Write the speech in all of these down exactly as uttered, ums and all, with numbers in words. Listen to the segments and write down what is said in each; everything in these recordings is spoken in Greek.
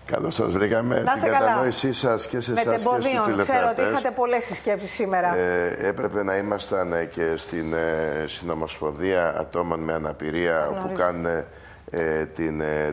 Καλώς σας βρήκαμε. Την κατανόησή σας και σε εσάς και στους τηλεθεατές. Ξέρω ότι είχατε πολλές συσκέψεις σήμερα. Ε, έπρεπε να ήμασταν και στην ε, Συνομοσπονδία Ατόμων με Αναπηρία, όπου κάνουν ε, την, ε,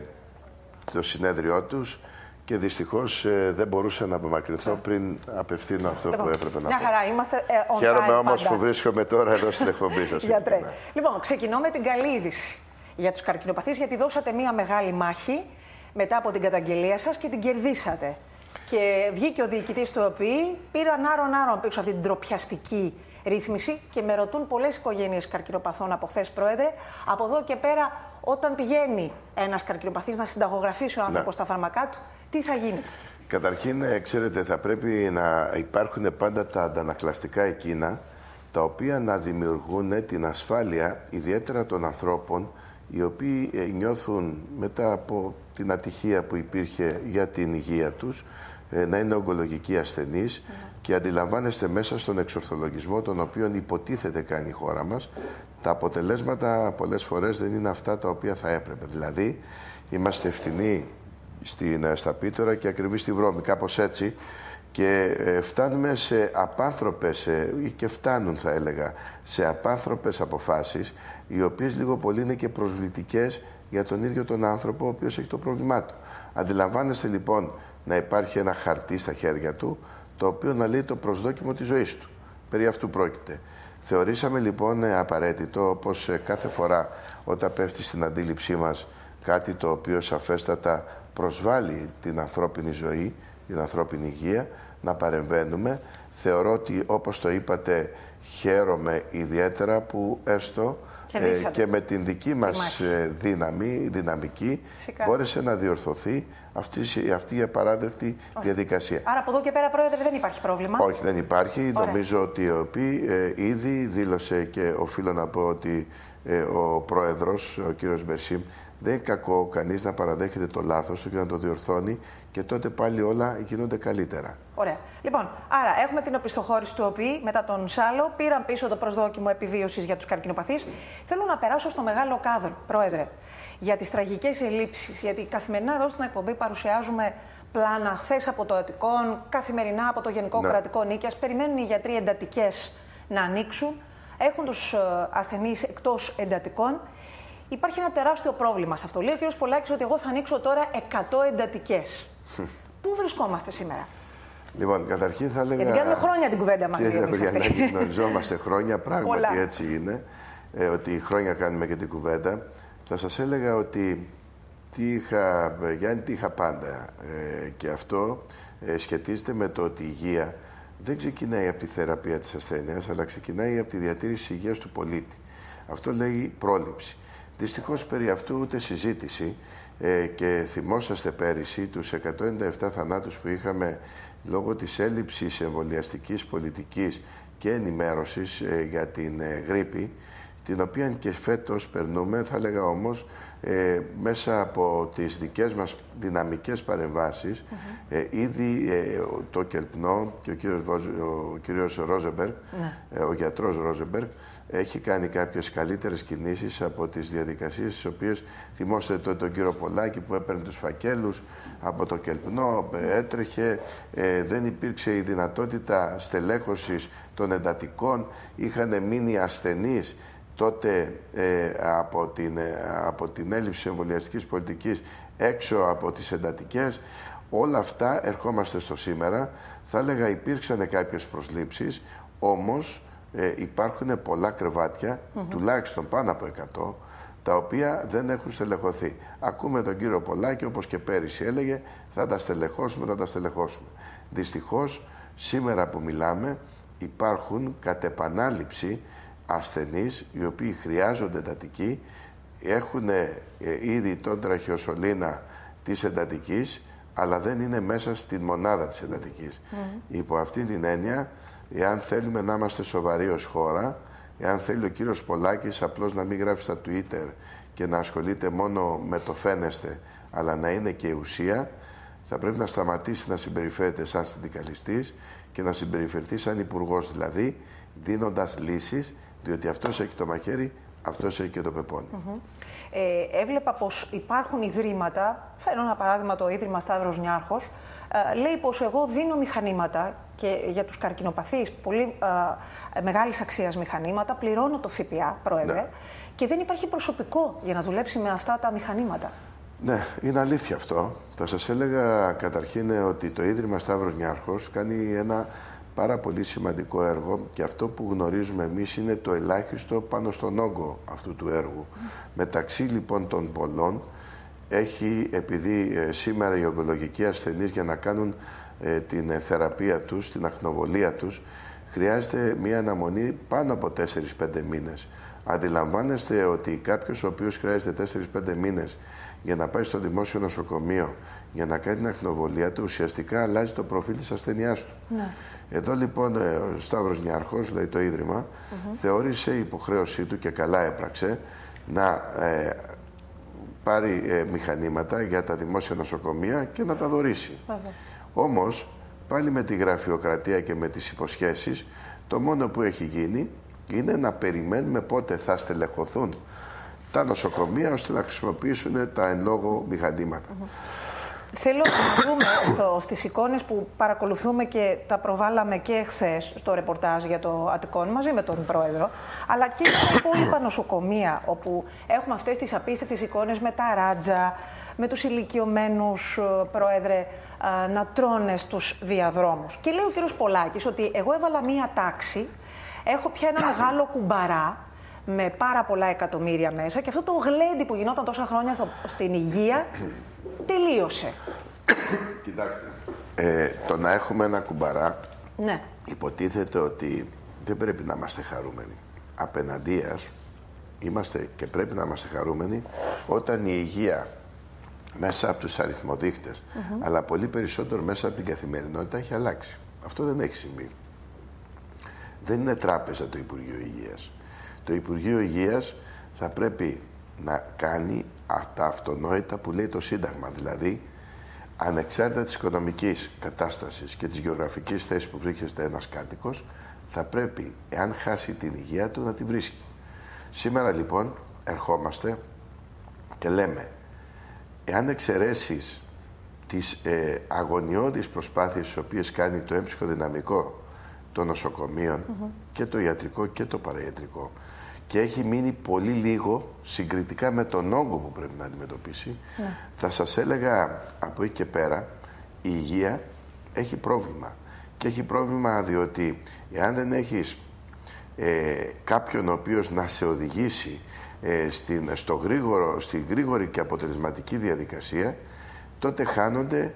το συνέδριό τους. Και δυστυχώς ε, δεν μπορούσα να απομακρυνθώ yeah. πριν απευθύνω αυτό λοιπόν, που έπρεπε να μια πω. Μια χαρά, είμαστε ε, on Χαίρομαι time όμως πάντα. που βρίσκομαι τώρα εδώ στην εκπομπή σας. Γιατρέ. Λοιπόν, ξεκινώ με την καλή είδηση για τους καρκινοπαθείς, γιατί δώσατε μια μεγάλη μάχη μετά από την καταγγελία σας και την κερδίσατε. Και βγήκε ο διοικητής του ΟΠΗ, πήραν άρον-άρον πίσω αυτή την ντροπιαστική ρύθμιση και με ρωτούν πολλές οικογένειες καρκινοπαθών από χθες, Πρόεδρε, από εδώ και πέρα, όταν πηγαίνει ένας καρκινοπαθής να συνταγογραφήσει ο άνθρωπος τα φάρμακά του, τι θα γίνεται? Καταρχήν, ξέρετε, θα πρέπει να υπάρχουν πάντα τα αντανακλαστικά εκείνα, τα οποία να δημιουργούν την ασφάλεια, ιδιαίτερα των ανθρώπων, οι οποίοι νιώθουν μετά από την ατυχία που υπήρχε για την υγεία τους, να είναι ογκολογικοί ασθενείς mm. και αντιλαμβάνεστε μέσα στον εξορθολογισμό, τον οποίο υποτίθεται κάνει η χώρα μας, τα αποτελέσματα πολλές φορές δεν είναι αυτά τα οποία θα έπρεπε. Δηλαδή, είμαστε ευθυνοί στην, στα πίτωρα και ακριβείς στη βρώμη, κάπως έτσι, και ε, φτάνουμε σε απάνθρωπες, ε, ή και φτάνουν θα έλεγα, σε απάνθρωπες αποφάσεις, οι οποίες λίγο πολύ είναι και προσβλητικές για τον ίδιο τον άνθρωπο ο οποίος έχει το πρόβλημά του. Αντιλαμβάνεστε λοιπόν να υπάρχει ένα χαρτί στα χέρια του, το οποίο να λέει το προσδόκιμο της ζωής του. Περί αυτού πρόκειται. Θεωρήσαμε λοιπόν απαραίτητο, όπως κάθε φορά όταν πέφτει στην αντίληψή μας κάτι το οποίο σαφέστατα προσβάλλει την ανθρώπινη ζωή, την ανθρώπινη υγεία, να παρεμβαίνουμε. Θεωρώ ότι, όπως το είπατε, χαίρομαι ιδιαίτερα που έστω ε, και με την δική μας δύναμη, δυναμική, Φυσικά. μπόρεσε να διορθωθεί αυτή, αυτή η απαράδεκτη Όχι. διαδικασία. Άρα από εδώ και πέρα, Πρόεδρε, δεν υπάρχει πρόβλημα? Όχι, δεν υπάρχει. Ωραία. Νομίζω ότι ο ΟΠΗ ε, ήδη δήλωσε, και οφείλω να πω ότι ε, ο Πρόεδρος, ο κύριος Μπερσίμ, δεν είναι κακό κανείς να παραδέχεται το λάθος του και να το διορθώνει, και τότε πάλι όλα γίνονται καλύτερα. Ωραία. Λοιπόν, άρα έχουμε την οπισθοχώρηση του ΟΠΗ μετά τον Σάλο, πήραν πίσω το προσδόκιμο επιβίωσης για τους καρκινοπαθείς. Θέλω να περάσω στο μεγάλο κάδρο, Πρόεδρε, για τις τραγικές ελλείψεις. Γιατί καθημερινά εδώ στην εκπομπή παρουσιάζουμε πλάνα, χθες από το Αττικόν, καθημερινά από το Γενικό ναι. Κρατικό Νίκαιας. Περιμένουν οι γιατροί εντατικές να ανοίξουν, έχουν τους ασθενείς εκτός εντατικών. Υπάρχει ένα τεράστιο πρόβλημα σε αυτό. Λέει ο κ. Πολάκης ότι εγώ θα ανοίξω τώρα εκατό εντατικές. Πού βρισκόμαστε σήμερα? Λοιπόν, καταρχήν θα έλεγα... Γιατί κάνουμε χρόνια την κουβέντα μαζί εμείς Για αυτή. να γνωριζόμαστε χρόνια, πράγματι έτσι είναι, ε, ότι χρόνια κάνουμε και την κουβέντα. Θα σας έλεγα ότι τι είχα, Γιάννη, τι είχα πάντα. Ε, και αυτό ε, σχετίζεται με το ότι η υγεία δεν ξεκινάει από τη θεραπεία της ασθένειας, αλλά ξεκινάει από τη διατήρηση της υγείας του πολίτη. Αυτό λέει πρόληψη. Δυστυχώς περί αυτού ούτε συζήτηση, ε, και θυμόσαστε πέρυσι τους εκατόν ενενήντα επτά θανάτους που είχαμε λόγω της έλλειψης εμβολιαστικής πολιτικής και ενημέρωσης ε, για την ε, γρίπη, την οποία και φέτος περνούμε, θα έλεγα όμως, ε, μέσα από τις δικές μας δυναμικές παρεμβάσεις. Mm-hmm. ε, ήδη ε, το Κελπνό και ο κύριος, ο κύριος Ρόζεμπεργκ, mm-hmm. ε, ο γιατρός Ρόζεμπεργκ, έχει κάνει κάποιες καλύτερες κινήσεις από τις διαδικασίες τις οποίες θυμόστε τον, τον κύριο Πολάκη που έπαιρνε τους φακέλους από το Κελπνό, έτρεχε, ε, δεν υπήρξε η δυνατότητα στελέχωσης των εντατικών, είχαν μείνει ασθενείς τότε ε, από, την, ε, από την έλλειψη εμβολιαστικής πολιτικής έξω από τις εντατικές. Όλα αυτά ερχόμαστε στο σήμερα. Θα έλεγα υπήρξαν κάποιες προσλήψεις, όμως Ε, υπάρχουν πολλά κρεβάτια, mm-hmm. τουλάχιστον πάνω από εκατό, τα οποία δεν έχουν στελεχωθεί. Ακούμε τον κύριο Πολάκη, όπως και πέρυσι έλεγε, θα τα στελεχώσουμε, θα τα στελεχώσουμε. Δυστυχώς, σήμερα που μιλάμε, υπάρχουν κατ' επανάληψη ασθενείς, οι οποίοι χρειάζονται εντατική, έχουν ε, ήδη τον τραχιοσολίνα της εντατικής, αλλά δεν είναι μέσα στην μονάδα της εντατικής. Mm-hmm. Υπό αυτή την έννοια, εάν θέλουμε να είμαστε σοβαροί ως χώρα, εάν θέλει ο κύριος Πολάκης απλώς να μην γράφει στα Twitter και να ασχολείται μόνο με το φαίνεστε, αλλά να είναι και η ουσία, θα πρέπει να σταματήσει να συμπεριφέρεται σαν συνδικαλιστής και να συμπεριφερθεί σαν υπουργός, δηλαδή δίνοντας λύσεις, διότι αυτός έχει το μαχαίρι αυτός έχει και το πεπόνι. Mm-hmm. ε, έβλεπα πως υπάρχουν ιδρύματα, φέρνω ένα παράδειγμα το Ίδρυμα Σταύρος Νιάρχος, ε, λέει πως εγώ δίνω μηχανήματα και για τους καρκινοπαθείς, πολύ ε, μεγάλης αξίας μηχανήματα, πληρώνω το ΦΠΑ, Πρόεδρε, ναι. και δεν υπάρχει προσωπικό για να δουλέψει με αυτά τα μηχανήματα. Ναι, είναι αλήθεια αυτό. Θα σας έλεγα καταρχήν ότι το Ίδρυμα Σταύρος Νιάρχος κάνει ένα πάρα πολύ σημαντικό έργο και αυτό που γνωρίζουμε εμείς είναι το ελάχιστο πάνω στον όγκο αυτού του έργου. Mm. Μεταξύ λοιπόν των πολλών έχει, επειδή ε, σήμερα οι ογκολογικοί ασθενείς για να κάνουν ε, την ε, θεραπεία τους, την ακτινοβολία τους, χρειάζεται μια αναμονή πάνω από τέσσερις πέντε μήνες. Αντιλαμβάνεστε ότι κάποιος ο οποίος χρειάζεται τέσσερις πέντε μήνες για να πάει στο δημόσιο νοσοκομείο για να κάνει την ακτινοβολία του, ουσιαστικά αλλάζει το προφίλ της ασθενειάς του. Ναι. Εδώ λοιπόν ο Σταύρος Νιάρχος, δηλαδή το Ίδρυμα, mm-hmm. θεώρησε υποχρέωσή του και καλά έπραξε να ε, πάρει ε, μηχανήματα για τα δημόσια νοσοκομεία και να τα δωρήσει. Mm-hmm. Όμως, πάλι με τη γραφειοκρατία και με τις υποσχέσεις, το μόνο που έχει γίνει είναι να περιμένουμε πότε θα στελεχωθούν τα νοσοκομεία ώστε να χρησιμοποιήσουν τα εν λόγω μηχανήματα. Mm-hmm. Θέλω να δούμε στο, στις εικόνες που παρακολουθούμε και τα προβάλαμε και χθες στο ρεπορτάζ για το Αττικόν μαζί με τον Πρόεδρο, αλλά και στα υπόλοιπα νοσοκομεία, όπου έχουμε αυτές τις απίστευτες εικόνες με τα ράτζα, με τους ηλικιωμένους, Πρόεδρε, να τρώνε στους διαδρόμους. Και λέει ο κύριος Πολάκης ότι εγώ έβαλα μία τάξη, έχω πια ένα μεγάλο κουμπαρά, με πάρα πολλά εκατομμύρια μέσα και αυτό το γλέντι που γινόταν τόσα χρόνια στο, στην υγεία τελείωσε. Κοιτάξτε, ε, το να έχουμε ένα κουμπαρά, ναι. υποτίθεται ότι δεν πρέπει να είμαστε χαρούμενοι. Απέναντίας είμαστε και πρέπει να είμαστε χαρούμενοι όταν η υγεία μέσα από τους αριθμοδείχτες, mm-hmm. αλλά πολύ περισσότερο μέσα από την καθημερινότητα έχει αλλάξει. Αυτό δεν έχει συμβεί. Δεν είναι τράπεζα το Υπουργείο Υγείας. Το Υπουργείο Υγείας θα πρέπει να κάνει τα αυτονόητα που λέει το Σύνταγμα, δηλαδή ανεξάρτητα της οικονομικής κατάστασης και της γεωγραφικής θέσης που βρίσκεται ένας κάτοικος, θα πρέπει, εάν χάσει την υγεία του, να τη βρίσκει. Σήμερα λοιπόν ερχόμαστε και λέμε, εάν εξαιρέσεις τις ε, αγωνιώδεις προσπάθειες τις οποίες κάνει το έμψυχο δυναμικό των νοσοκομείων, mm-hmm. και το ιατρικό και το παραϊατρικό, και έχει μείνει πολύ λίγο συγκριτικά με τον όγκο που πρέπει να αντιμετωπίσει, ναι. θα σας έλεγα από εκεί και πέρα η υγεία έχει πρόβλημα. Και έχει πρόβλημα διότι εάν δεν έχεις ε, κάποιον ο οποίος να σε οδηγήσει ε, στην, στο γρήγορο, στην γρήγορη και αποτελεσματική διαδικασία, τότε χάνονται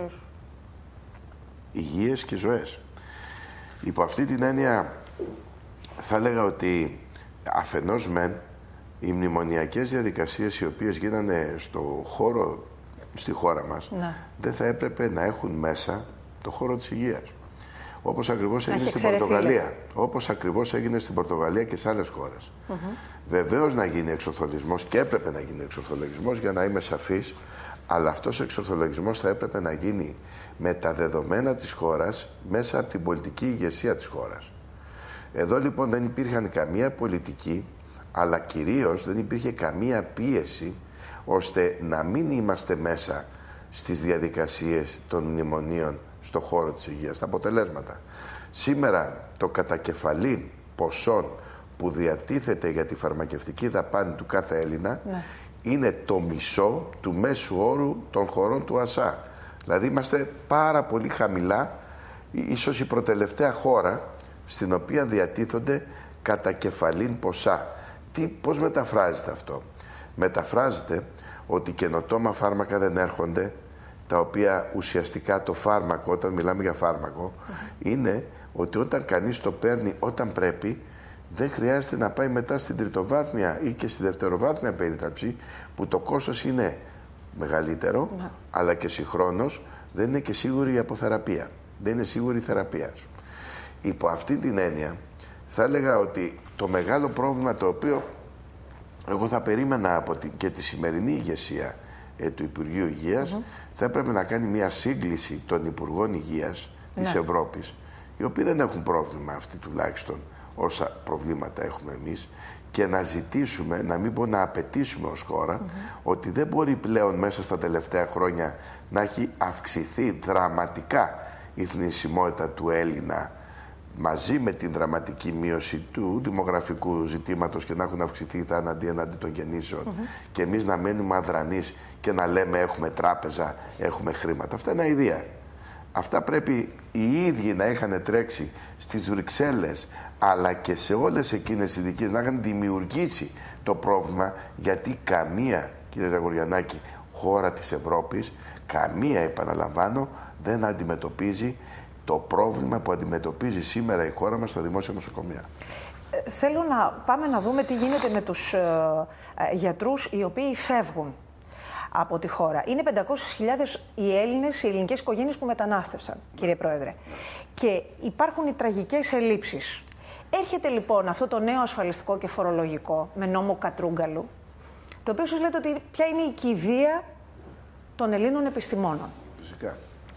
υγείες και ζωές. Υπό αυτή την έννοια θα έλεγα ότι αφενός μεν οι μνημονιακές διαδικασίες οι οποίες γίνανε στο χώρο, στη χώρα μας, ναι. δεν θα έπρεπε να έχουν μέσα το χώρο της υγείας. Όπως ακριβώς έγινε στην Πορτογαλία. Όπως ακριβώς έγινε στην Πορτογαλία και σε άλλες χώρες. Mm-hmm. Βεβαίως να γίνει εξορθολογισμός και έπρεπε να γίνει εξορθολογισμός, για να είμαι σαφής, αλλά αυτός ο εξορθολογισμός θα έπρεπε να γίνει με τα δεδομένα της χώρας μέσα από την πολιτική ηγεσία της χώρας. Εδώ λοιπόν δεν υπήρχαν καμία πολιτική, αλλά κυρίως δεν υπήρχε καμία πίεση ώστε να μην είμαστε μέσα στις διαδικασίες των μνημονίων στον χώρο της υγείας, τα αποτελέσματα. Σήμερα το κατακεφαλήν ποσόν που διατίθεται για τη φαρμακευτική δαπάνη του κάθε Έλληνα, ναι. είναι το μισό του μέσου όρου των χωρών του ΑΣΑ. Δηλαδή είμαστε πάρα πολύ χαμηλά, ίσως η προτελευταία χώρα στην οποία διατίθονται κατακεφαλήν ποσά. Τι, πώς μεταφράζεται αυτό? Μεταφράζεται ότι καινοτόμα φάρμακα δεν έρχονται, τα οποία ουσιαστικά το φάρμακο, όταν μιλάμε για φάρμακο, mm-hmm. είναι ότι όταν κανείς το παίρνει όταν πρέπει, δεν χρειάζεται να πάει μετά στην τριτοβάθμια ή και στη δευτεροβάθμια περίταψη, που το κόστος είναι μεγαλύτερο, mm-hmm. αλλά και συγχρόνως δεν είναι και σίγουρη η αποθεραπεία. Δεν είναι σίγουρη η θεραπεία σου. Υπό αυτή την έννοια, θα έλεγα ότι το μεγάλο πρόβλημα το οποίο εγώ θα περίμενα από την, και τη σημερινή ηγεσία ε, του Υπουργείου Υγείας, mm-hmm. θα έπρεπε να κάνει μια σύγκληση των Υπουργών Υγείας της ναι. Ευρώπης, οι οποίοι δεν έχουν πρόβλημα αυτοί τουλάχιστον όσα προβλήματα έχουμε εμείς, και να ζητήσουμε, να μην πω να απαιτήσουμε ως χώρα, mm-hmm. ότι δεν μπορεί πλέον μέσα στα τελευταία χρόνια να έχει αυξηθεί δραματικά η θνησιμότητα του Έλληνα μαζί με την δραματική μείωση του δημογραφικού ζητήματος και να έχουν αυξηθεί οι θάνατοι εναντί των γεννήσεων mm-hmm. και εμείς να μένουμε αδρανείς και να λέμε έχουμε τράπεζα, έχουμε χρήματα. Αυτά είναι αηδία. Αυτά πρέπει οι ίδιοι να είχαν τρέξει στις Βρυξέλλες αλλά και σε όλες εκείνες τις ειδικές να είχαν δημιουργήσει το πρόβλημα, γιατί καμία, κύριε Γρηγοριαννάκη, χώρα της Ευρώπης, καμία, επαναλαμβάνω, δεν αντιμετωπίζει το πρόβλημα που αντιμετωπίζει σήμερα η χώρα μας στα δημόσια νοσοκομεία. Ε, θέλω να πάμε να δούμε τι γίνεται με τους ε, ε, γιατρούς οι οποίοι φεύγουν από τη χώρα. Είναι πεντακόσιες χιλιάδες οι Έλληνες, οι ελληνικές οικογένειες που μετανάστευσαν, κύριε Πρόεδρε. Και υπάρχουν οι τραγικές ελλείψεις. Έρχεται λοιπόν αυτό το νέο ασφαλιστικό και φορολογικό με νόμο Κατρούγκαλου, το οποίο σας λέτε ότι ποια είναι η κηδεία των Ελλήνων επιστημόνων. Φυσικά.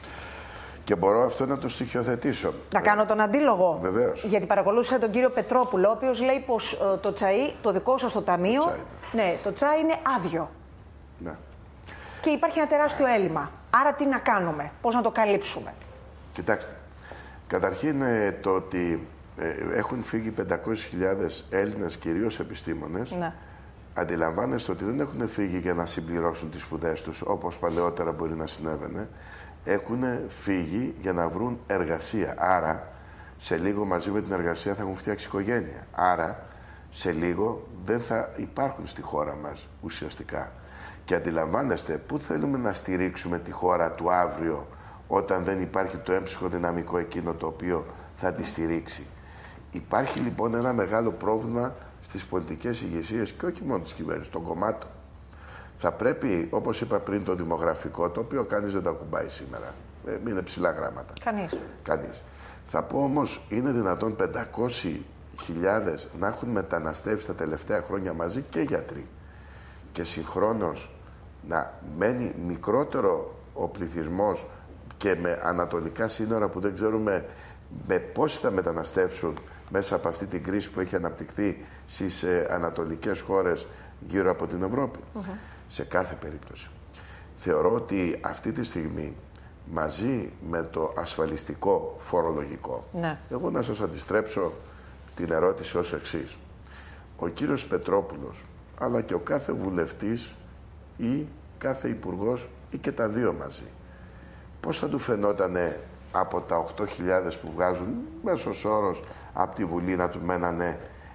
Και μπορώ αυτό να το στοιχειοθετήσω. Να κάνω τον αντίλογο. Βεβαίως. Γιατί παρακολούθησα τον κύριο Πετρόπουλο, ο οποίος λέει πως ε, το τσαΐ, το δικό σας το ταμείο, το ναι, το τσάι είναι άδειο. Ναι. Και υπάρχει ένα τεράστιο έλλειμμα. Άρα τι να κάνουμε, πώς να το καλύψουμε. Κοιτάξτε, καταρχήν ε, το ότι ε, έχουν φύγει πεντακόσιες χιλιάδες Έλληνες, κυρίως επιστήμονες, ναι. Αντιλαμβάνεστε ότι δεν έχουν φύγει για να συμπληρώσουν τις σπουδές τους, όπως παλαιότερα μπορεί να συνέβαινε. Έχουν φύγει για να βρουν εργασία. Άρα, σε λίγο μαζί με την εργασία θα έχουν φτιάξει οικογένεια. Άρα, σε λίγο δεν θα υπάρχουν στη χώρα μας ουσιαστικά. Και αντιλαμβάνεστε πού θέλουμε να στηρίξουμε τη χώρα του αύριο, όταν δεν υπάρχει το έμψυχο δυναμικό εκείνο το οποίο θα τη στηρίξει. Υπάρχει λοιπόν ένα μεγάλο πρόβλημα στις πολιτικές ηγεσίες και όχι μόνο της κυβέρνησης, των κομμάτων. Θα πρέπει, όπως είπα πριν, το δημογραφικό, το οποίο κανείς δεν το ακουμπάει σήμερα. Ε, είναι ψηλά γράμματα. Κανείς. Κανείς. Θα πω όμως, είναι δυνατόν πεντακόσιες χιλιάδες να έχουν μεταναστεύσει τα τελευταία χρόνια μαζί και γιατροί. Και συγχρόνως να μένει μικρότερο ο πληθυσμός και με ανατολικά σύνορα που δεν ξέρουμε με πόσοι θα μεταναστεύσουν μέσα από αυτή την κρίση που έχει αναπτυχθεί στις ε, ανατολικές χώρες γύρω από την Ευρώπη. Mm-hmm. Σε κάθε περίπτωση. Θεωρώ ότι αυτή τη στιγμή μαζί με το ασφαλιστικό φορολογικό, ναι. εγώ να σας αντιστρέψω την ερώτηση ως εξής. Ο κύριος Πετρόπουλος, αλλά και ο κάθε βουλευτής ή κάθε υπουργός ή και τα δύο μαζί, πώς θα του φαινότανε από τα οκτώ χιλιάδες που βγάζουν μέσος όρος από τη Βουλή να του μένανε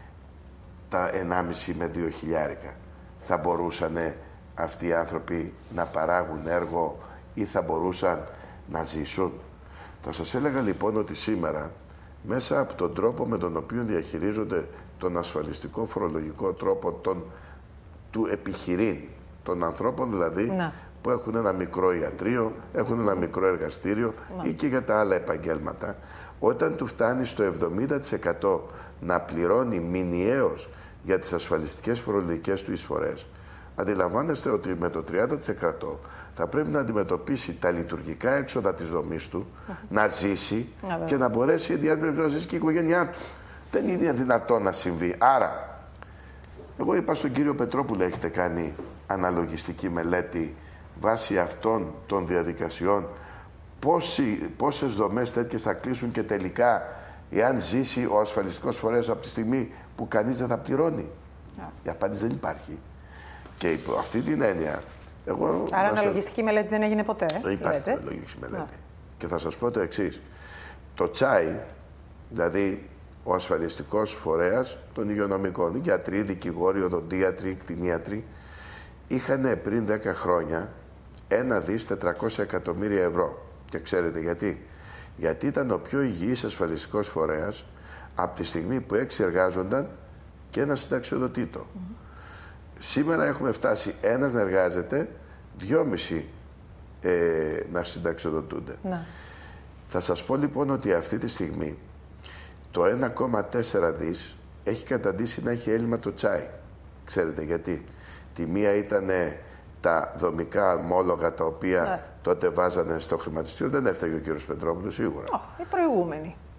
τα ενάμιση με δύο χιλιάρικα. Θα μπορούσανε αυτοί οι άνθρωποι να παράγουν έργο ή θα μπορούσαν να ζήσουν. Θα σας έλεγα λοιπόν ότι σήμερα μέσα από τον τρόπο με τον οποίο διαχειρίζονται τον ασφαλιστικό φορολογικό τρόπο τον, του επιχειρήν, των ανθρώπων δηλαδή να. που έχουν ένα μικρό ιατρείο, έχουν ένα μικρό εργαστήριο να. ή και για τα άλλα επαγγέλματα, όταν του φτάνει στο εβδομήντα τοις εκατό να πληρώνει μηνιαίως για τις ασφαλιστικές φορολογικές του εισφορές, αντιλαμβάνεστε ότι με το τριάντα τοις εκατό θα πρέπει να αντιμετωπίσει τα λειτουργικά έξοδα της δομής του, mm-hmm. να ζήσει mm-hmm. και να μπορέσει η διάρκεια να ζήσει και η οικογένειά του. Δεν είναι δυνατό να συμβεί. Άρα, εγώ είπα στον κύριο Πετρόπουλο, έχετε κάνει αναλογιστική μελέτη βάσει αυτών των διαδικασιών, πόσοι, πόσες δομές τέτοιες θα κλείσουν και τελικά εάν ζήσει ο ασφαλιστικός φορέας από τη στιγμή που κανείς δεν θα πληρώνει. Yeah. Η απάντηση δεν υπάρχει. Και υπό αυτή την έννοια, εγώ... Άρα αναλογιστική σας... μελέτη δεν έγινε ποτέ. Δεν υπάρχει αναλογιστική μελέτη. Yeah. Και θα σας πω το εξής. Το τσάι, δηλαδή ο ασφαλιστικός φορέας των υγειονομικών, γιατροί, δικηγόροι, οδοντίατροι, κτηνίατροι, είχαν πριν δέκα χρόνια ένα δις τετρακόσια εκατομμύρια ευρώ. Και ξέρετε γιατί. Γιατί ήταν ο πιο υγιής ασφαλιστικός φορέας από τη στιγμή που έξι εργάζονταν και ένα συνταξιοδοτήτο. Mm-hmm. Σήμερα έχουμε φτάσει ένας να εργάζεται, δυόμισι ε, να συνταξιοδοτούνται. Να. Θα σας πω λοιπόν ότι αυτή τη στιγμή το ένα κόμμα τέσσερα δις έχει καταντήσει να έχει έλλειμμα το τσάι. Ξέρετε γιατί. Τη μία ήταν τα δομικά ομόλογα τα οποία ναι. τότε βάζανε στο χρηματιστήριο. Δεν έφταγε ο κύριος Πετρόπουλος σίγουρα. Oh, οι προηγούμενοι.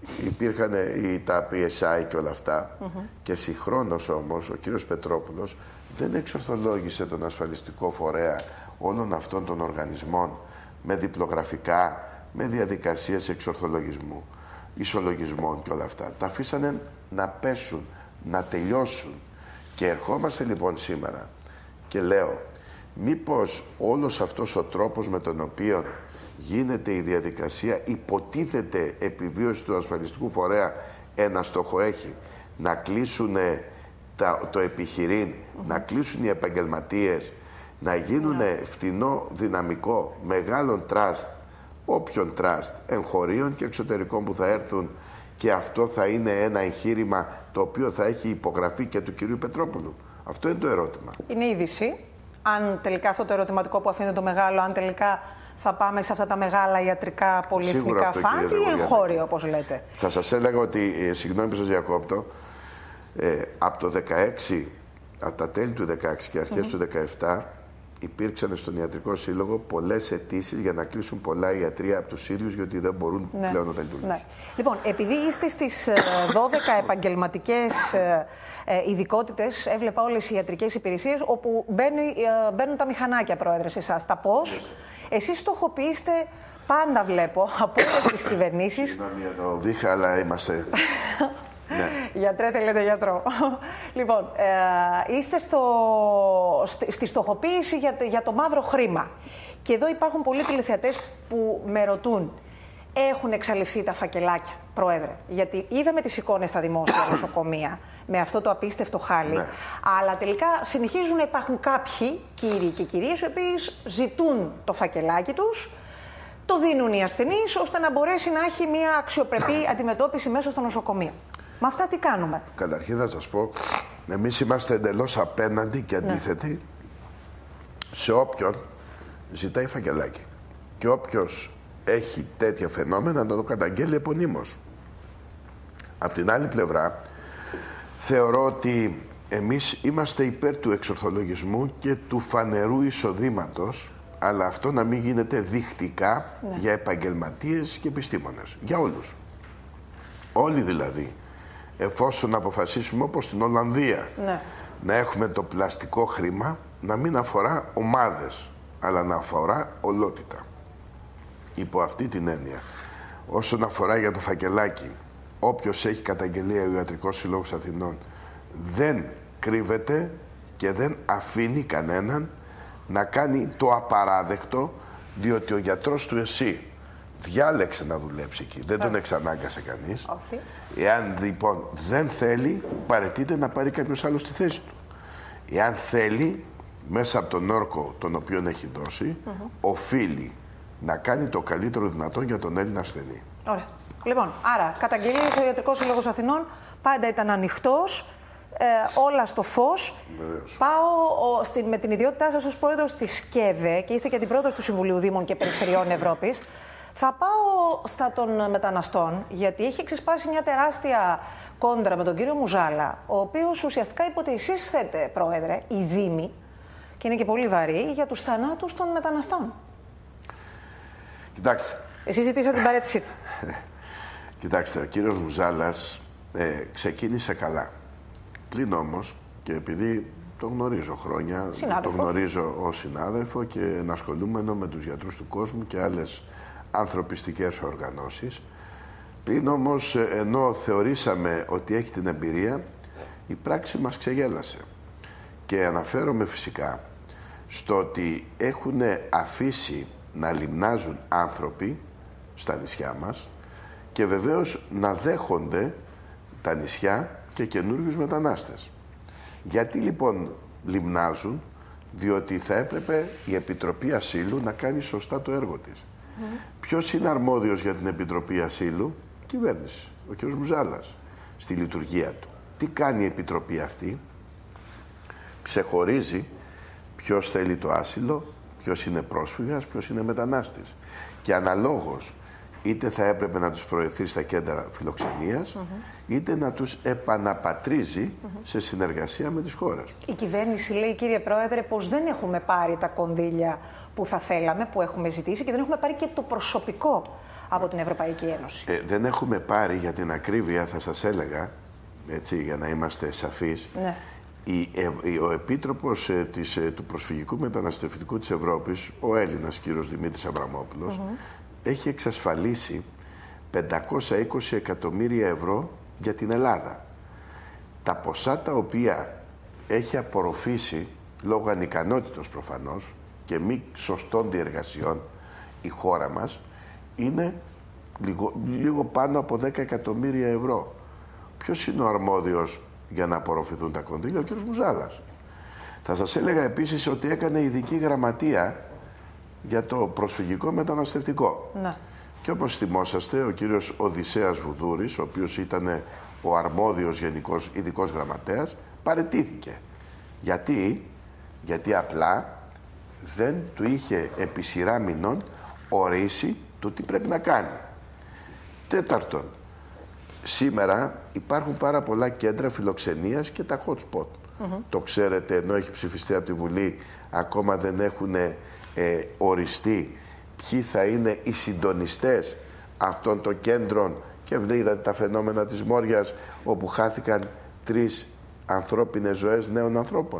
υπήρχαν οι, τα πι ες άι και όλα αυτά. Mm-hmm. Και συγχρόνως όμως ο κύριος Πετρόπουλος δεν εξορθολόγησε τον ασφαλιστικό φορέα όλων αυτών των οργανισμών με διπλογραφικά, με διαδικασίες εξορθολογισμού, ισολογισμών και όλα αυτά. Τα αφήσανε να πέσουν, να τελειώσουν. Και ερχόμαστε λοιπόν σήμερα και λέω, μήπως όλος αυτός ο τρόπος με τον οποίο γίνεται η διαδικασία, υποτίθεται επιβίωση του ασφαλιστικού φορέα, ένα στόχο έχει, να κλείσουν τα, το επιχειρήν, mm-hmm. να κλείσουν οι επαγγελματίες, να γίνουν yeah. φθηνό δυναμικό μεγάλων τραστ, όποιων τραστ, εγχωρίων και εξωτερικών που θα έρθουν, και αυτό θα είναι ένα εγχείρημα το οποίο θα έχει υπογραφεί και του κυρίου Πετρόπουλου. Αυτό είναι το ερώτημα. Είναι είδηση. Αν τελικά αυτό το ερωτηματικό που αφήνει το μεγάλο, αν τελικά θα πάμε σε αυτά τα μεγάλα ιατρικά πολυεθνικά φαντ ή εγχώριο, όπως λέτε. Θα σας έλεγα ότι, ε, συγγνώμη που σας διακόπτω, ε, από το δεκαέξι, από τα τέλη του δεκαέξι και αρχές mm-hmm. του δεκαεπτά, υπήρξαν στον Ιατρικό Σύλλογο πολλές αιτήσεις για να κλείσουν πολλά ιατρεία από τους ίδιους, γιατί δεν μπορούν ναι. πλέον να τα λειτουργήσουν. Ναι. Λοιπόν, επειδή είστε στις δώδεκα επαγγελματικές ειδικότητες, έβλεπα όλες οι ιατρικές υπηρεσίες, όπου μπαίνουν, μπαίνουν τα μηχανάκια, Πρόεδρε, σε εσάς. Τα πώς. Εσείς στοχοποιείστε, πάντα βλέπω, από όλες τις κυβερνήσεις. Συγγνώμη για το βήχα, αλλά είμαστε... Ναι. Γιατρέ, θέλετε γιατρό. Λοιπόν, ε, είστε στο, στη, στη στοχοποίηση για, για το μαύρο χρήμα. Και εδώ υπάρχουν πολλοί τηλεθεατές που με ρωτούν, έχουν εξαλειφθεί τα φακελάκια, Πρόεδρε? Γιατί είδαμε τις εικόνες στα δημόσια νοσοκομεία με αυτό το απίστευτο χάλι. Ναι. Αλλά τελικά συνεχίζουν να υπάρχουν κάποιοι κύριοι και κυρίες οι οποίοι ζητούν το φακελάκι τους, το δίνουν οι ασθενείς, ώστε να μπορέσει να έχει μια αξιοπρεπή αντιμετώπιση μέσα στο νοσοκομείο. Με αυτά τι κάνουμε? Καταρχήν θα σας πω, εμείς είμαστε εντελώς απέναντι και αντίθετοι ναι. σε όποιον ζητάει φακελάκι. Και όποιος έχει τέτοια φαινόμενα να το καταγγέλει επωνύμως. Απ' την άλλη πλευρά, θεωρώ ότι εμείς είμαστε υπέρ του εξορθολογισμού και του φανερού εισοδήματος, αλλά αυτό να μην γίνεται δεικτικά ναι. για επαγγελματίες και επιστήμονες. Για όλους. Όλοι δηλαδή. Εφόσον αποφασίσουμε όπως στην Ολλανδία ναι. να έχουμε το πλαστικό χρήμα να μην αφορά ομάδες, αλλά να αφορά ολότητα. Υπό αυτή την έννοια, όσον αφορά για το φακελάκι, όποιος έχει καταγγελία ο Ιατρικός Σύλλογος Αθηνών δεν κρύβεται και δεν αφήνει κανέναν να κάνει το απαράδεκτο, διότι ο γιατρός του ΕΣΥ διάλεξε να δουλέψει εκεί, δεν τον εξανάγκασε κανείς. Όχι. Εάν λοιπόν δεν θέλει, παραιτείται να πάρει κάποιος άλλος στη θέση του. Εάν θέλει, μέσα από τον όρκο τον οποίο έχει δώσει, mm-hmm. οφείλει να κάνει το καλύτερο δυνατό για τον Έλληνα ασθενή. Ωραία. Λοιπόν, άρα, καταγγελίες ο Ιατρικός Σύλλογος Αθηνών πάντα ήταν ανοιχτός, ε, όλα στο φως. Βεβαίως. Πάω ο, στη, με την ιδιότητά σας ως πρόεδρος της ΚΕΔΕ και είστε και αντιπρόεδρος του Συμβουλίου Δήμων και Περιφερειών Ευρώπης. Θα πάω στα των μεταναστών, γιατί έχει ξεσπάσει μια τεράστια κόντρα με τον κύριο Μουζάλα, ο οποίος ουσιαστικά είπε ότι εσείς θέτε, Πρόεδρε, οι Δήμοι, και είναι και πολύ βαρύ, για τους θανάτους των μεταναστών. Κοιτάξτε. Εσείς ζητήσατε την παρέτησή του. Κοιτάξτε, ο κύριος Μουζάλας ε, ξεκίνησε καλά. Πλην όμως, και επειδή το γνωρίζω χρόνια, συνάδελφος. το γνωρίζω ως συνάδελφο και ενασχολούμενο με τους γιατρούς του κόσμου και άλλες ανθρωπιστικές οργανώσεις. Πριν όμως, ενώ θεωρήσαμε ότι έχει την εμπειρία, η πράξη μας ξεγέλασε. Και αναφέρομαι φυσικά στο ότι έχουν αφήσει να λιμνάζουν άνθρωποι στα νησιά μας και βεβαίως να δέχονται τα νησιά και καινούριους μετανάστες. Γιατί λοιπόν λιμνάζουν? Διότι θα έπρεπε η Επιτροπή Ασύλου να κάνει σωστά το έργο της. Mm. Ποιος είναι αρμόδιος για την Επιτροπή Ασύλου? Κυβέρνηση, ο κ. Μουζάλας, στη λειτουργία του. Τι κάνει η Επιτροπή αυτή? Ξεχωρίζει ποιος θέλει το άσυλο, ποιος είναι πρόσφυγας, ποιος είναι μετανάστης. Και αναλόγως είτε θα έπρεπε να τους προωθεί στα κέντρα φιλοξενίας, mm-hmm. είτε να τους επαναπατρίζει mm-hmm. σε συνεργασία με τις χώρες. Η κυβέρνηση λέει, κύριε Πρόεδρε, πως δεν έχουμε πάρει τα κονδύλια που θα θέλαμε, που έχουμε ζητήσει, και δεν έχουμε πάρει και το προσωπικό από την Ευρωπαϊκή Ένωση. Ε, δεν έχουμε πάρει, για την ακρίβεια θα σας έλεγα, έτσι, για να είμαστε σαφείς, ναι. η, ε, ο Επίτροπος ε, της, ε, του Προσφυγικού Μεταναστευτικού της Ευρώπης, ο Έλληνας κύριος Δημήτρης Αβραμόπουλος, mm-hmm. έχει εξασφαλίσει πεντακόσια είκοσι εκατομμύρια ευρώ για την Ελλάδα. Τα ποσά τα οποία έχει απορροφήσει λόγω ανικανότητος προφανώς και μη σωστών διεργασιών η χώρα μας είναι λίγο, λίγο πάνω από δέκα εκατομμύρια ευρώ. Ποιος είναι ο αρμόδιος για να απορροφηθούν τα κονδύλια? Ο κ. Μουζάλας. Θα σας έλεγα επίσης ότι έκανε ειδική γραμματεία για το προσφυγικό μεταναστευτικό. Να. Και όπως θυμόσαστε, ο κύριος Οδυσσέας Βουδούρης, ο οποίος ήταν ο αρμόδιος γενικός ειδικός γραμματέας, παραιτήθηκε. Γιατί? Γιατί απλά δεν του είχε επί σειρά μηνών ορίσει το τι πρέπει να κάνει. Τέταρτον, σήμερα υπάρχουν πάρα πολλά κέντρα φιλοξενίας και τα hot spot. Mm-hmm. Το ξέρετε, ενώ έχει ψηφιστεί από τη Βουλή, ακόμα δεν έχουν ε, οριστεί ποιοι θα είναι οι συντονιστές αυτών των κέντρων, και είδατε τα φαινόμενα της Μόριας, όπου χάθηκαν τρεις ανθρώπινες ζωές νέων ανθρώπων.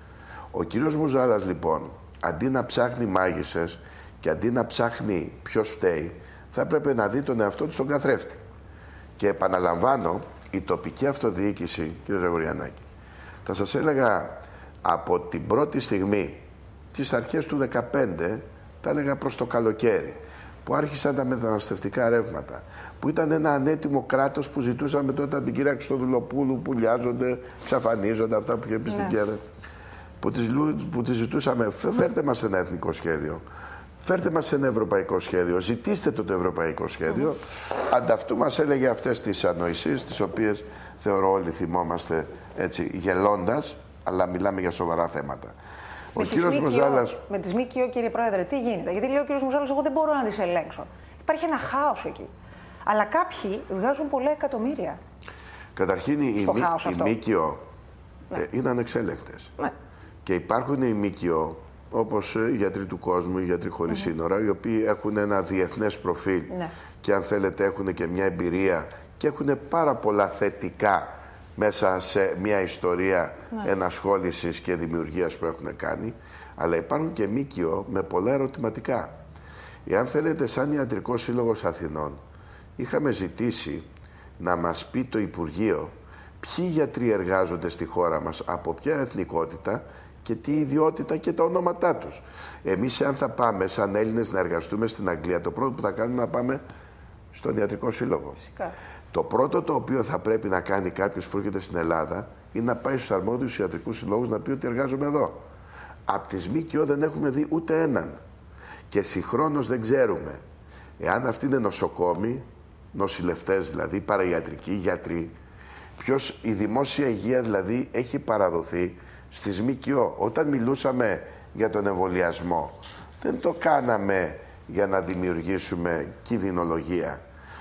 Ο κύριος Μουζάλας λοιπόν, αντί να ψάχνει μάγισσες και αντί να ψάχνει ποιος φταίει, θα έπρεπε να δει τον εαυτό του στον καθρέφτη. Και επαναλαμβάνω, η τοπική αυτοδιοίκηση, κύριε Γρηγοριανάκη, θα σας έλεγα από την πρώτη στιγμή, τις αρχές του δεκαπέντε, τα έλεγα προς το καλοκαίρι, που άρχισαν τα μεταναστευτικά ρεύματα, που ήταν ένα ανέτοιμο κράτος που ζητούσαμε τότε από την κυρία Χριστοδουλοπούλου, που λιάζονται, ξαφανίζονται, αυτά που είχε πει στην Κέρε, που τις, που τις ζητούσαμε, φέρτε μας ένα εθνικό σχέδιο, φέρτε μας ένα ευρωπαϊκό σχέδιο, ζητήστε το, το ευρωπαϊκό σχέδιο. Mm-hmm. Ανταυτού μας έλεγε αυτές τις ανοησίες, τις οποίες θεωρώ όλοι θυμόμαστε έτσι γελώντας, αλλά μιλάμε για σοβαρά θέματα. Με, ο κύριος Μουζάλας... με τις ΜΚΟ, κύριε Πρόεδρε, τι γίνεται? Γιατί λέει ο κύριος Μουζάλας, εγώ δεν μπορώ να τις ελέγξω. Υπάρχει ένα χάος εκεί. Αλλά κάποιοι βγάζουν πολλά εκατομμύρια. Καταρχήν οι, οι ΜΚΟ ναι. ε, είναι ανεξέλεγκτες. Ναι. Και υπάρχουν οι ΜΚΟ, όπως οι γιατροί του κόσμου, οι γιατροί χωρίς mm-hmm. σύνορα, οι οποίοι έχουν ένα διεθνές προφίλ ναι. και αν θέλετε έχουν και μια εμπειρία και έχουν πάρα πολλά θετικά μέσα σε μια ιστορία ναι. ενασχόλησης και δημιουργίας που έχουν κάνει, αλλά υπάρχουν και ΜΚΟ με πολλά ερωτηματικά. Εάν θέλετε, σαν Ιατρικός Σύλλογος Αθηνών, είχαμε ζητήσει να μας πει το Υπουργείο ποιοι γιατροί εργάζονται στη χώρα μας, από ποια εθνικότητα και τι ιδιότητα και τα ονόματά τους. Εμείς, αν θα πάμε σαν Έλληνες να εργαστούμε στην Αγγλία, το πρώτο που θα κάνουμε να πάμε στον Ιατρικό Σύλλογο. Φυσικά. Το πρώτο το οποίο θα πρέπει να κάνει κάποιος που έρχεται στην Ελλάδα είναι να πάει στους αρμόδιους ιατρικούς συλλόγους να πει ότι εργάζομαι εδώ. Από τις ΜΚΟ δεν έχουμε δει ούτε έναν. Και συγχρόνως δεν ξέρουμε εάν αυτοί είναι νοσοκόμοι, νοσηλευτές δηλαδή, παραϊατρικοί, γιατροί, ποιος η δημόσια υγεία δηλαδή έχει παραδοθεί στις ΜΚΟ. Όταν μιλούσαμε για τον εμβολιασμό, δεν το κάναμε για να δημιουργήσουμε κινδυνολογία.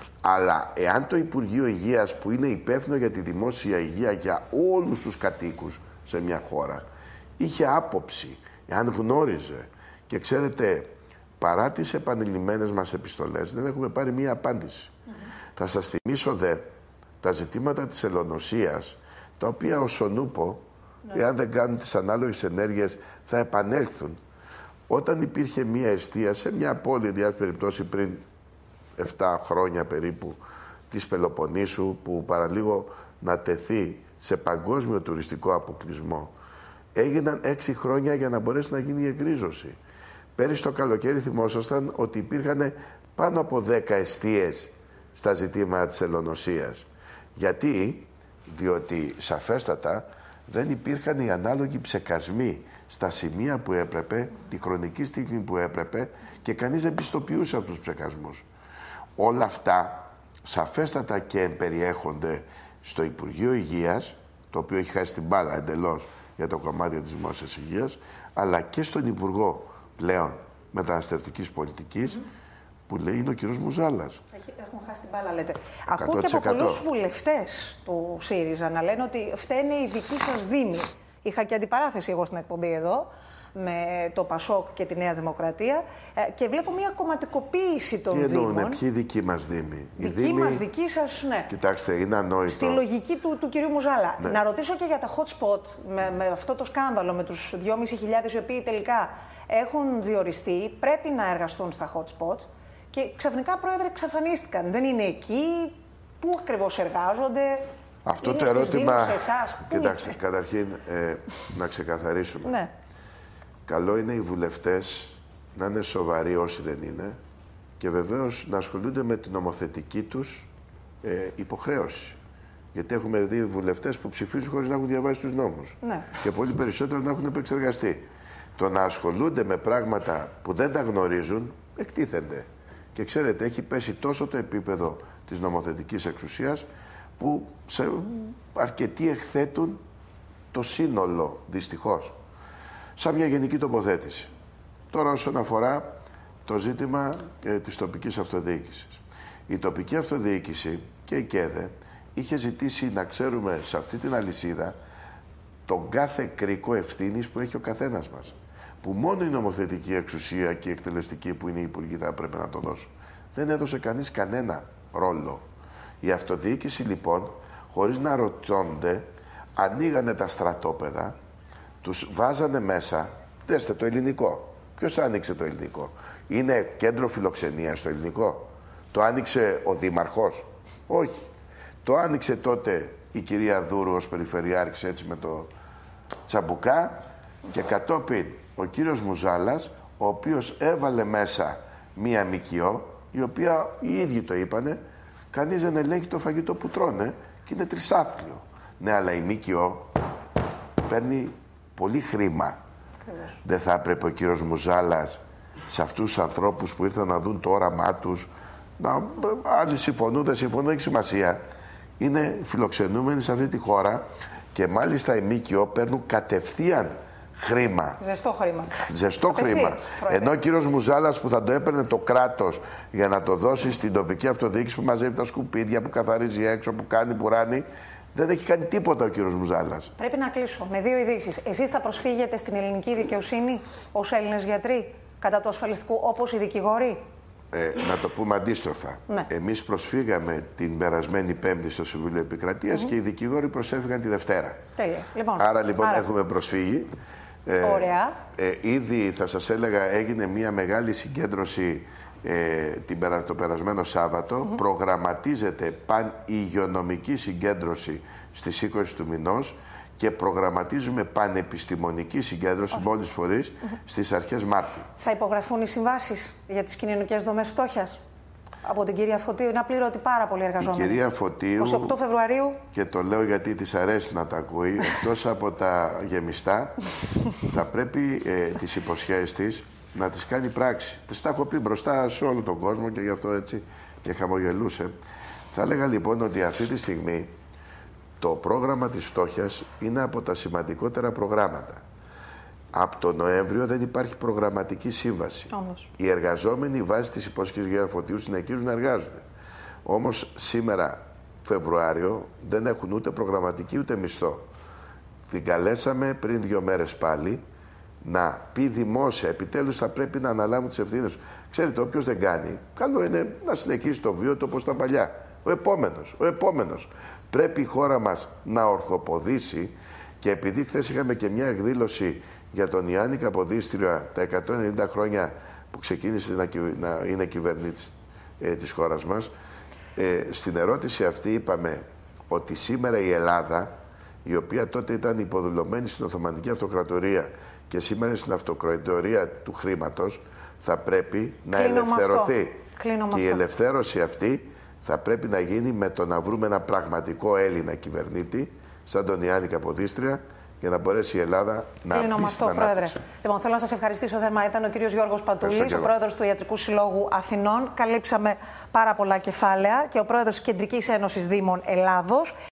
Αλλά εάν το Υπουργείο Υγείας, που είναι υπεύθυνο για τη δημόσια υγεία για όλους τους κατοίκους σε μια χώρα, είχε άποψη, εάν γνώριζε, και ξέρετε, παρά τις επανειλημμένες μας επιστολές, δεν έχουμε πάρει μία απάντηση. Mm-hmm. Θα σας θυμίσω δε τα ζητήματα της ελονοσίας, τα οποία ως ο νούπο, mm-hmm. εάν δεν κάνουν τις ανάλογες ενέργειες, θα επανέλθουν. Όταν υπήρχε μία εστία σε μια πόλη, διάρκεια περιπτώσει πριν επτά χρόνια περίπου, της Πελοποννήσου, που παραλίγο να τεθεί σε παγκόσμιο τουριστικό αποκλεισμό, έγιναν έξι χρόνια για να μπορέσει να γίνει η εκρίζωση. Πέρυσι το καλοκαίρι θυμόσασταν ότι υπήρχαν πάνω από δέκα εστίες στα ζητήματα της ελονοσίας. Γιατί? Διότι σαφέστατα δεν υπήρχαν οι ανάλογοι ψεκασμοί στα σημεία που έπρεπε, τη χρονική στιγμή που έπρεπε, και κανείς δεν πιστοποιούσε αυτούς τους ψεκασμούς. Όλα αυτά σαφέστατα και εμπεριέχονται στο Υπουργείο Υγείας, το οποίο έχει χάσει την μπάλα εντελώς για το κομμάτι της δημόσιας υγείας, αλλά και στον Υπουργό πλέον Μεταναστευτικής Πολιτικής, mm. που λέει είναι ο κύριος Μουζάλας. Έχουμε χάσει την μπάλα, λέτε. Ακούω και από πολλούς βουλευτές του ΣΥΡΙΖΑ να λένε ότι φταίνε οι δικοί σας δήμοι. Είχα και αντιπαράθεση εγώ στην εκπομπή εδώ με το ΠΑΣΟΚ και τη Νέα Δημοκρατία και βλέπω μια κομματικοποίηση των Τι δήμων. Τι εννοούν, ποιοι δικοί μας δήμοι? Δικοί δήμοι... μας, δικοί σας, ναι. Κοιτάξτε, είναι ανόητο. Στη λογική του, του κυρίου Μουζάλα. Ναι. Να ρωτήσω και για τα hot spot, με, με αυτό το σκάνδαλο, με τους δυόμισι χιλιάδες οι οποίοι τελικά έχουν διοριστεί, πρέπει να εργαστούν στα hot spot και ξαφνικά, πρόεδρε, εξαφανίστηκαν. Δεν είναι εκεί. Πού ακριβώς εργάζονται? Αυτό είναι το ερώτημα. Σε εσάς, Κοιτάξτε, είναι? καταρχήν ε, να ξεκαθαρίσουμε. Ναι. Καλό είναι οι βουλευτές να είναι σοβαροί όσοι δεν είναι και βεβαίως να ασχολούνται με την νομοθετική τους ε, υποχρέωση. Γιατί έχουμε δει βουλευτές που ψηφίζουν χωρίς να έχουν διαβάσει τους νόμους. Ναι. Και πολύ περισσότερο να έχουν επεξεργαστεί. Το να ασχολούνται με πράγματα που δεν τα γνωρίζουν, εκτίθενται. Και ξέρετε, έχει πέσει τόσο το επίπεδο της νομοθετικής εξουσίας που σε αρκετοί εκθέτουν το σύνολο, δυστυχώς. Σαν μια γενική τοποθέτηση. Τώρα όσον αφορά το ζήτημα ε, της τοπικής αυτοδιοίκησης. Η τοπική αυτοδιοίκηση και η ΚΕΔΕ είχε ζητήσει να ξέρουμε σε αυτή την αλυσίδα τον κάθε κρίκο ευθύνης που έχει ο καθένας μας. Που μόνο η νομοθετική εξουσία και η εκτελεστική που είναι οι υπουργοί θα πρέπει να το δώσουν. Δεν έδωσε κανείς κανένα ρόλο. Η αυτοδιοίκηση λοιπόν, χωρίς να ρωτώνται, ανοίγανε τα στρατόπεδα, τους βάζανε μέσα. Δέστε το ελληνικό. Ποιος άνοιξε το ελληνικό? Είναι κέντρο φιλοξενίας στο ελληνικό? Το άνοιξε ο δήμαρχος? Όχι. Το άνοιξε τότε η κυρία Δούρου ως περιφερειάρχης, έτσι με το τσαμπουκά, και κατόπιν ο κύριος Μουζάλας, ο οποίος έβαλε μέσα μία ΜΚΟ, η οποία οι ίδιοι το είπανε, κανείς δεν ελέγχει το φαγητό που τρώνε και είναι τρισάθλιο. Ναι, αλλά η ΜΚΟ παίρνει πολύ χρήμα. Ακριβώς. Δεν θα έπρεπε ο κύριος Μουζάλας σε αυτούς τους ανθρώπους που ήρθαν να δουν το όραμά τους, να, άλλοι συμφωνούν, δεν συμφωνούν, έχει σημασία. Είναι φιλοξενούμενοι σε αυτή τη χώρα και μάλιστα οι ΜΚΟ παίρνουν κατευθείαν χρήμα. Ζεστό χρήμα. Ζεστό χρήμα. Ενώ ο κύριος Μουζάλας που θα το έπαιρνε το κράτος για να το δώσει στην τοπική αυτοδιοίκηση που μαζεύει τα σκουπίδια, που καθαρίζει έξω, που κάνει, που ράνει, δεν έχει κάνει τίποτα ο κύριος Μουζάλας. Πρέπει να κλείσω με δύο ειδήσεις. Εσείς θα προσφύγετε στην ελληνική δικαιοσύνη ως Έλληνες γιατροί κατά του ασφαλιστικού όπως οι δικηγόροι? Ε, να το πούμε αντίστροφα. Ναι. Εμείς προσφύγαμε την περασμένη Πέμπτη στο Συμβούλιο Επικρατείας mm-hmm. και οι δικηγόροι προσέφυγαν τη Δευτέρα. Τέλεια. Λοιπόν, άρα λοιπόν άρα... έχουμε προσφύγει. Ε, Ωραία. Ε, ήδη θα σας έλεγα έγινε μια μεγάλη συγκέντρωση ε, την, το περασμένο Σάββατο. Mm-hmm. Προγραμματίζεται παν-υγειονομική συγκέντρωση στις είκοσι του μηνός και προγραμματίζουμε πανεπιστημονική συγκέντρωση με όλες τις φορείς mm-hmm. στις αρχές Μάρτη. Θα υπογραφούν οι συμβάσεις για τις κοινωνικές δομές φτώχειας από την κυρία Φωτίου? Είναι απλήρωτη πάρα πολύ εργαζόμενη. Η κυρία Φωτίου, είκοσι οκτώ Φεβρουαρίου. Και το λέω γιατί της αρέσει να τα ακούει, εκτός από τα γεμιστά, θα πρέπει ε, τις υποσχέσεις της να τις κάνει πράξη. Τις τα έχω πει μπροστά σε όλο τον κόσμο και γι' αυτό έτσι και χαμογελούσε. Θα έλεγα λοιπόν ότι αυτή τη στιγμή το πρόγραμμα της φτώχειας είναι από τα σημαντικότερα προγράμματα. Από τον Νοέμβριο δεν υπάρχει προγραμματική σύμβαση. Όμως. Οι εργαζόμενοι βάσει της υπόσχεσης για Φωτίου συνεχίζουν να εργάζονται. Όμως σήμερα, Φεβρουάριο, δεν έχουν ούτε προγραμματική ούτε μισθό. Την καλέσαμε πριν δύο μέρες πάλι να πει δημόσια, επιτέλους θα πρέπει να αναλάβουν τις ευθύνες. Ξέρετε, όποιος δεν κάνει, καλό είναι να συνεχίσει το βίο του όπως τα παλιά. Ο επόμενος, ο επόμενος. Πρέπει η χώρα μας να ορθοποδήσει και επειδή χθες είχαμε και μια εκδήλωση για τον Ιάννη Καποδίστρια, τα εκατόν ενενήντα χρόνια που ξεκίνησε να, να είναι κυβερνήτης ε, της χώρας μας, ε, στην ερώτηση αυτή είπαμε ότι σήμερα η Ελλάδα, η οποία τότε ήταν υποδουλωμένη στην Οθωμανική Αυτοκρατορία και σήμερα είναι στην Αυτοκρατορία του χρήματος, θα πρέπει να Κλείνω ελευθερωθεί. Και η ελευθέρωση αυτή θα πρέπει να γίνει με το να βρούμε ένα πραγματικό Έλληνα κυβερνήτη, σαν τον Ιάννη Καποδίστρια, για να μπορέσει η Ελλάδα να Κλείνω με αυτό, Πρόεδρε. Λοιπόν, θέλω να σας ευχαριστήσω θερμά. Ήταν ο κύριος Γιώργος Πατούλης, ο πρόεδρος του Ιατρικού Συλλόγου Αθηνών. Καλύψαμε πάρα πολλά κεφάλαια και ο πρόεδρος της Κεντρικής Ένωσης Δήμων Ελλάδος.